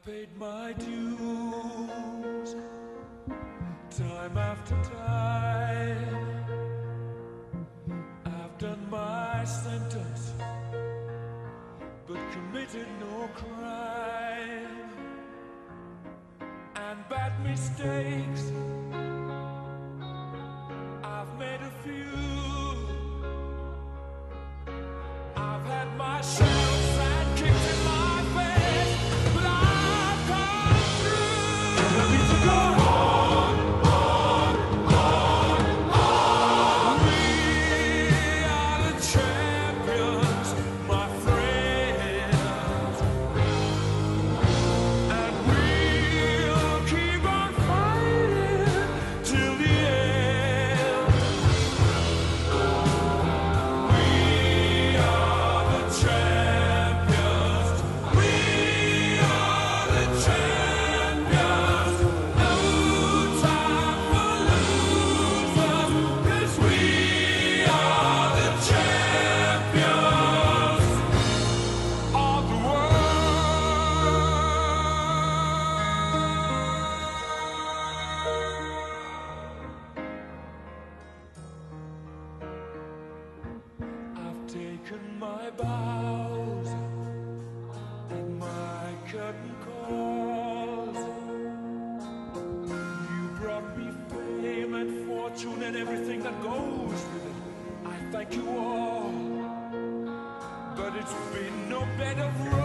paid my dues time after time. I've done my sentence, but committed no crime. And bad mistakes, I've made a few. I've had my share of sand kicked in my face, but I've come through. And we to go on, on. We are the champions, my friends, and we'll keep on fighting till the end. We are the champions. We are the champions. No time for losers, 'cause we are the champions of the world. I've taken my bows and my curtain calls. You brought me fame and fortune and everything that goes with it. I thank you all, but it's been no bed of roses.